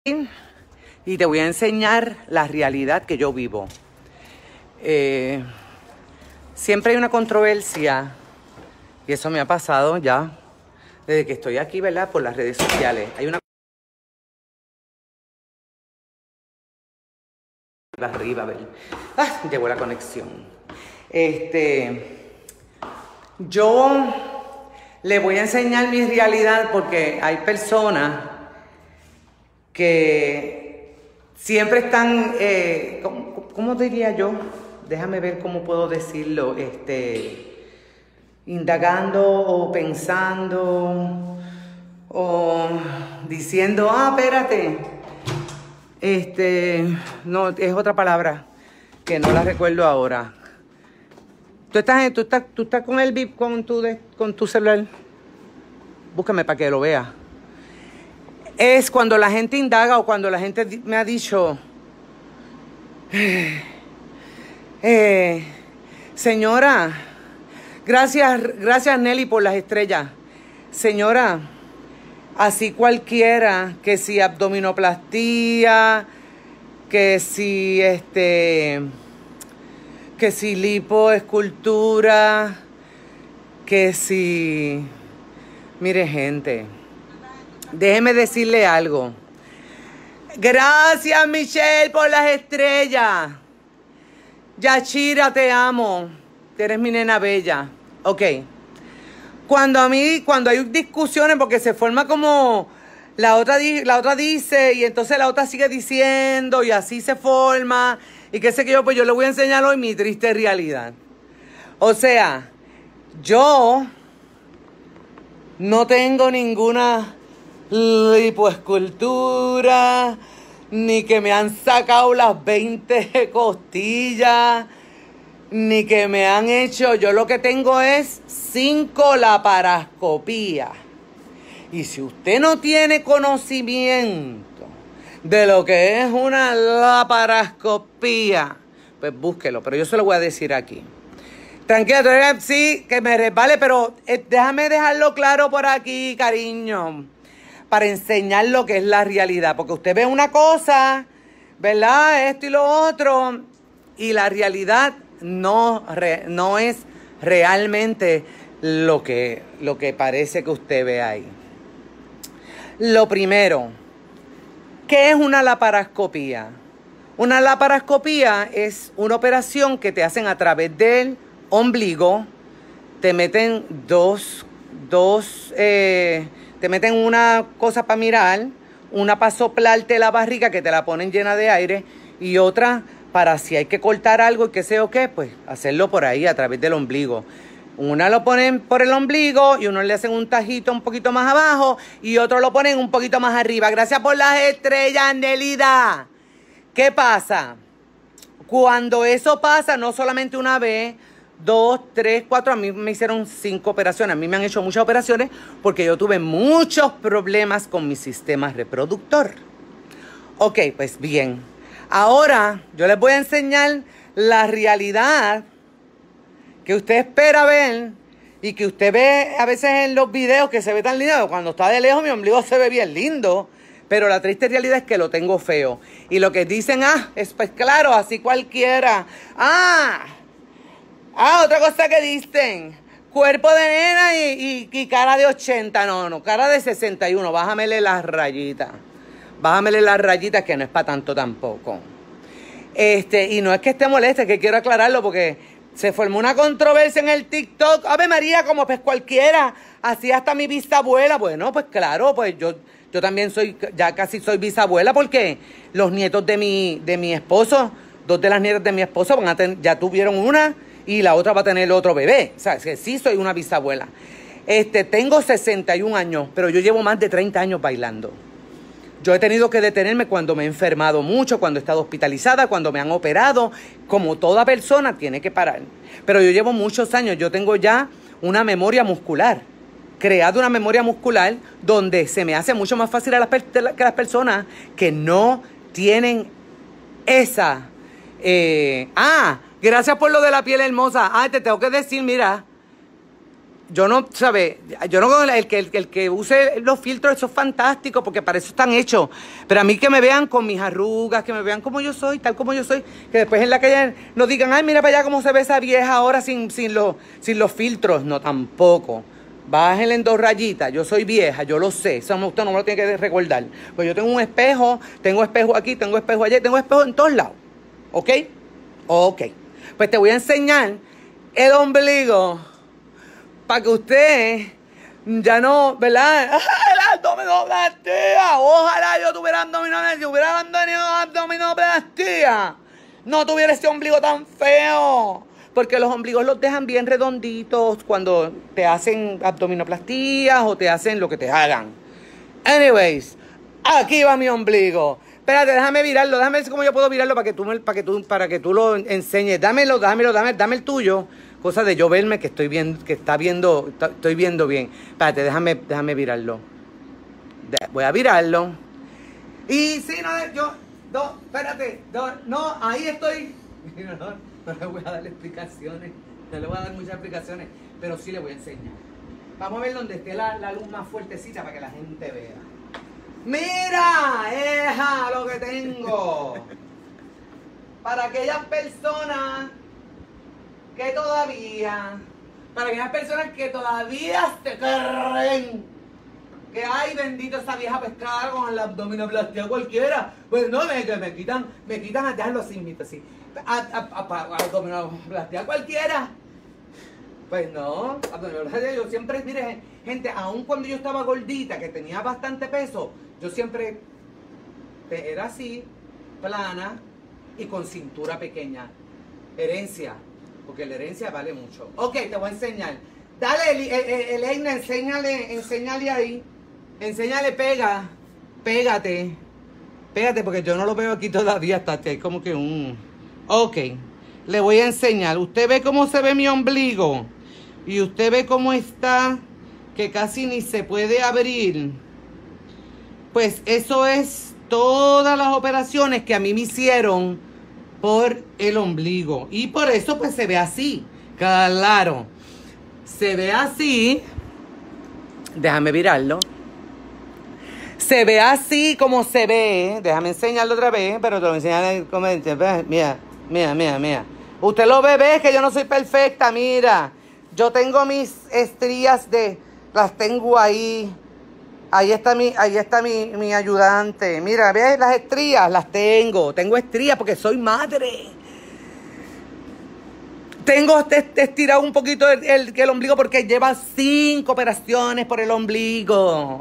y te voy a enseñar la realidad que yo vivo. Siempre hay una controversia, y eso me ha pasado ya desde que estoy aquí, ¿verdad? Por las redes sociales. Hay una arriba, a ver. Llegó la conexión. Yo le voy a enseñar mi realidad porque hay personas que siempre están, ¿cómo diría yo? Déjame ver cómo puedo decirlo, indagando o pensando o diciendo, espérate, no, es otra palabra que no la recuerdo ahora. ¿Tú estás con el VIP con tu celular? Búscame para que lo vea. Es cuando la gente indaga o cuando la gente me ha dicho, señora, gracias Nelly por las estrellas. Señora, así cualquiera, que si abdominoplastía, que si lipoescultura, que si... Mire, gente, déjeme decirle algo. Gracias, Michelle, por las estrellas. Yachira, te amo. Eres mi nena bella. Ok. Cuando hay discusiones, porque se forma como la otra dice y entonces la otra sigue diciendo y así se forma y qué sé que yo, pues yo le voy a enseñar hoy mi triste realidad. O sea, yo no tengo ninguna lipoescultura, ni que me han sacado las 20 costillas, ni que me han hecho, yo lo que tengo es 5 laparoscopías. Y si usted no tiene conocimiento de lo que es una laparoscopía, pues búsquelo, pero yo se lo voy a decir aquí. Tranquila, sí, que me resbale, pero déjame dejarlo claro por aquí, cariño, para enseñar lo que es la realidad, porque usted ve una cosa, ¿verdad? Esto y lo otro, y la realidad no es realmente lo que parece que usted ve ahí. Lo primero, ¿qué es una laparoscopía? Una laparoscopía es una operación que te hacen a través del ombligo. Te meten te meten una cosa para mirar, una para soplarte la barriga que te la ponen llena de aire y otra para si hay que cortar algo y qué sé o qué, pues hacerlo por ahí a través del ombligo. Una lo ponen por el ombligo y uno le hacen un tajito un poquito más abajo y otro lo ponen un poquito más arriba. Gracias por las estrellas, Nelida. ¿Qué pasa? Cuando eso pasa, no solamente una vez, 2, 3, 4, a mí me hicieron 5 operaciones. A mí me han hecho muchas operaciones porque yo tuve muchos problemas con mi sistema reproductor. Ok, pues bien. Ahora yo les voy a enseñar la realidad que usted espera ver y que usted ve a veces en los videos que se ve tan lindo. Cuando está de lejos mi ombligo se ve bien lindo, pero la triste realidad es que lo tengo feo. Y lo que dicen, es pues claro, así cualquiera. Otra cosa que dicen, cuerpo de nena y cara de 80. No, cara de 61. Bájamele las rayitas. Bájamele las rayitas que no es para tanto tampoco. Y no es que esté molesta, es que quiero aclararlo porque se formó una controversia en el TikTok. Ave María, como pues cualquiera. Así hasta mi bisabuela. Bueno, pues claro, pues yo también ya casi soy bisabuela porque los nietos de mi esposo, 2 de las nietas de mi esposo ya tuvieron una y la otra va a tener otro bebé. O sea, es que sí soy una bisabuela. Tengo 61 años, pero yo llevo más de 30 años bailando. Yo he tenido que detenerme cuando me he enfermado mucho, cuando he estado hospitalizada, cuando me han operado. Como toda persona tiene que parar. Pero yo llevo muchos años, yo tengo ya una memoria muscular. Creado una memoria muscular donde se me hace mucho más fácil que las personas que no tienen esa... gracias por lo de la piel hermosa. Te tengo que decir, mira, yo no, ¿sabes? Yo no, el que use los filtros, eso es fantástico, porque para eso están hechos. Pero a mí que me vean con mis arrugas, que me vean como yo soy, tal como yo soy, que después en la calle no digan, ay, mira para allá cómo se ve esa vieja ahora sin los filtros. No, tampoco. Bájenle en 2 rayitas. Yo soy vieja, yo lo sé. Eso usted no me lo tiene que recordar. Pues yo tengo un espejo, tengo espejo aquí, tengo espejo allá, tengo espejo en todos lados. ¿Ok? Ok. Pues te voy a enseñar el ombligo para que usted ya no, ¿verdad? ¡El abdominoplastia! Ojalá yo tuviera abdominoplastia. Si hubiera abdominoplastia, no tuviera ese ombligo tan feo. Porque los ombligos los dejan bien redonditos cuando te hacen abdominoplastías o te hacen lo que te hagan. Anyways, aquí va mi ombligo. Espérate, déjame virarlo. Déjame ver cómo yo puedo virarlo para que tú lo enseñes. Dame el tuyo. Cosa de yo verme que estoy viendo bien. Espérate, déjame virarlo. Voy a virarlo. Y sí, no, ahí estoy. No le voy a dar explicaciones. No le voy a dar muchas explicaciones, pero sí le voy a enseñar. Vamos a ver donde esté la luz más fuertecita para que la gente vea. ¡Mira! ¡Eja lo que tengo! Para aquellas personas que todavía se creen que ay, bendito esa vieja pescada con la abdominoplastia cualquiera. Pues no, me quitan a dejarlo así, así. Abdominoplastia cualquiera. Pues no, abdominoplastia yo siempre, mire, gente, aun cuando yo estaba gordita, que tenía bastante peso, yo siempre era así, plana y con cintura pequeña. Herencia. Porque la herencia vale mucho. Ok, te voy a enseñar. Dale, Elena, enséñale ahí. Enséñale, pégate. Pégate, porque yo no lo veo aquí todavía. Hasta que hay como que un... Ok, le voy a enseñar. Usted ve cómo se ve mi ombligo. Y usted ve cómo está, que casi ni se puede abrir. Pues eso es todas las operaciones que a mí me hicieron por el ombligo. Y por eso pues se ve así. Claro. Se ve así. Déjame virarlo. Se ve así como se ve. Déjame enseñarlo otra vez. Pero te lo voy a enseñar. Mira. Usted lo ve, que yo no soy perfecta. Mira. Yo tengo mis estrías las tengo ahí. Ahí está mi ayudante. Mira, ¿ves las estrías? Las tengo. Tengo estrías porque soy madre. Tengo estirado un poquito el ombligo porque lleva 5 operaciones por el ombligo.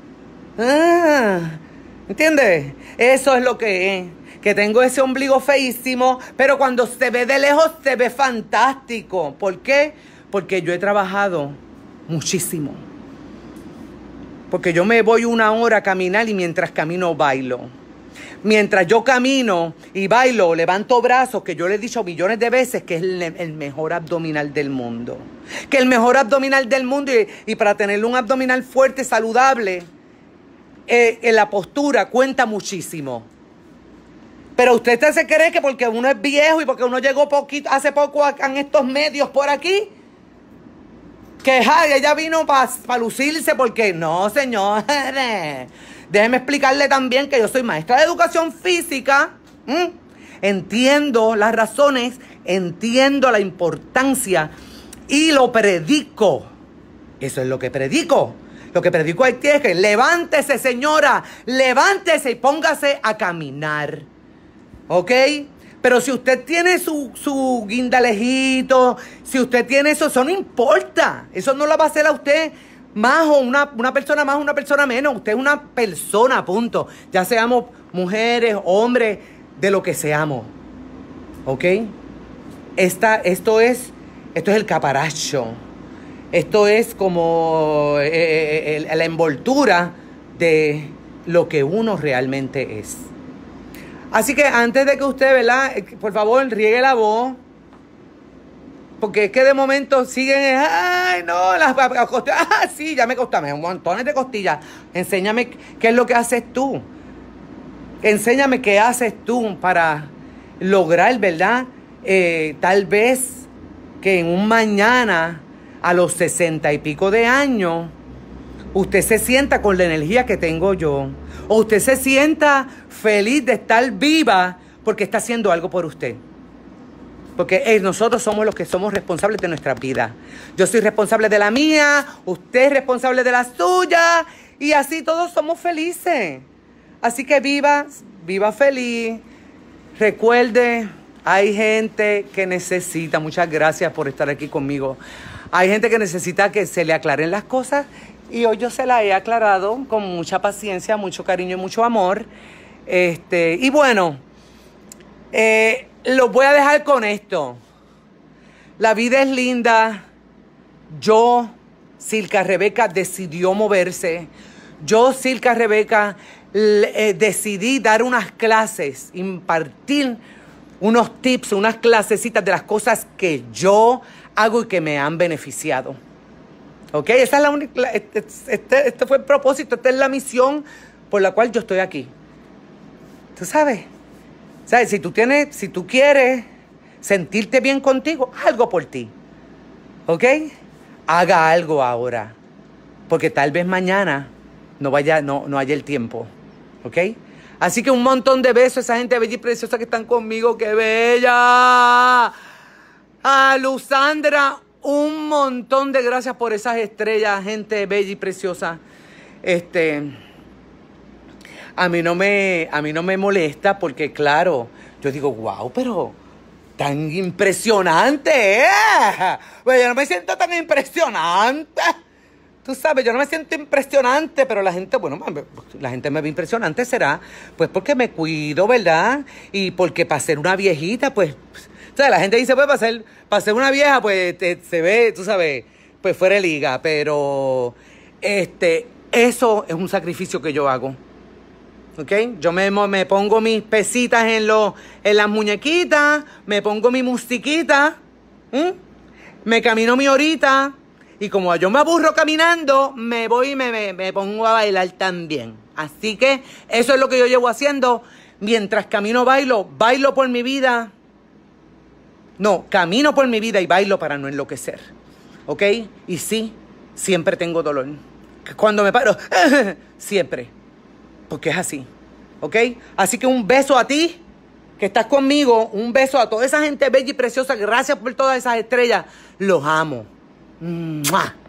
¿Entiendes? Eso es lo que es. Que tengo ese ombligo feísimo, pero cuando se ve de lejos se ve fantástico. ¿Por qué? Porque yo he trabajado muchísimo. Porque yo me voy 1 hora a caminar y mientras camino bailo. Mientras yo camino y bailo, levanto brazos, que yo le he dicho millones de veces que es el mejor abdominal del mundo. Que el mejor abdominal del mundo y para tener un abdominal fuerte, saludable, en la postura cuenta muchísimo. Pero usted se cree que porque uno es viejo y porque uno llegó hace poco en estos medios por aquí, que ella vino para lucirse, porque no, señores. Déjeme explicarle también que yo soy maestra de educación física. Entiendo las razones, entiendo la importancia y lo predico. Eso es lo que predico. Lo que predico aquí es que levántese, señora, levántese y póngase a caminar. ¿Ok? Pero si usted tiene su guindalejito, si usted tiene eso no importa. Eso no lo va a hacer a usted más o una persona más o una persona menos. Usted es una persona, punto. Ya seamos mujeres, hombres, de lo que seamos. ¿Ok? Esto es el caparacho. Esto es como la envoltura de lo que uno realmente es. Así que antes de que usted, ¿verdad? Por favor, riegue la voz. Porque es que de momento siguen, ay, no, las costillas, sí, ya me costame, montones de costillas. Enséñame qué es lo que haces tú. Enséñame qué haces tú para lograr, ¿verdad? Tal vez que en un mañana a los 60 y pico de años, usted se sienta con la energía que tengo yo. O usted se sienta feliz de estar viva porque está haciendo algo por usted. Porque nosotros somos los que somos responsables de nuestra vida. Yo soy responsable de la mía, usted es responsable de la suya, y así todos somos felices. Así que viva feliz. Recuerde, hay gente que necesita, muchas gracias por estar aquí conmigo. Hay gente que necesita que se le aclaren las cosas, y hoy yo se las he aclarado con mucha paciencia, mucho cariño y mucho amor. Y bueno, los voy a dejar con esto. La vida es linda. Yo, Silka Rebeca, decidió moverse. Yo, Silka Rebeca, decidí dar unas clases, impartir unos tips, unas clasecitas de las cosas que yo hago y que me han beneficiado. ¿Ok? Esa es la única, este fue el propósito, esta es la misión por la cual yo estoy aquí. ¿Tú sabes? ¿Sabes? Si tú quieres sentirte bien contigo, haz algo por ti. ¿Ok? Haga algo ahora. Porque tal vez mañana no haya el tiempo. ¿Ok? Así que un montón de besos a esa gente bella y preciosa que están conmigo. ¡Qué bella! A Luzandra, un montón de gracias por esas estrellas, gente bella y preciosa. A mí no me molesta porque, claro, yo digo, wow, pero tan impresionante, ¿eh? Pues yo no me siento tan impresionante. Tú sabes, yo no me siento impresionante, pero la gente, bueno, la gente me ve impresionante, será pues porque me cuido, ¿verdad? Y porque para ser una viejita, pues, o sea, la gente dice, pues para ser una vieja, pues se ve, tú sabes, pues fuera de liga, pero eso es un sacrificio que yo hago. ¿Ok? Yo me pongo mis pesitas en las muñequitas, me pongo mi musiquita, me camino mi horita, y como yo me aburro caminando, me voy y me pongo a bailar también. Así que eso es lo que yo llevo haciendo. Mientras camino, bailo por mi vida. No, camino por mi vida y bailo para no enloquecer. ¿Ok? Y sí, siempre tengo dolor. Cuando me paro, siempre. Porque es así, ¿ok? Así que un beso a ti, que estás conmigo. Un beso a toda esa gente bella y preciosa. Gracias por todas esas estrellas. Los amo. ¡Mua!